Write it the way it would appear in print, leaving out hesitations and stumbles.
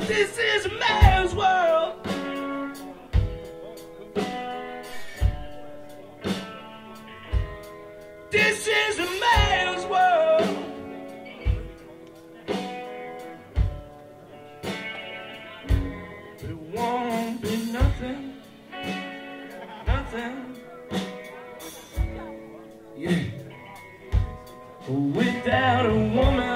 This is a man's world. This is a man's world. It won't be nothing, nothing, yeah, without a woman.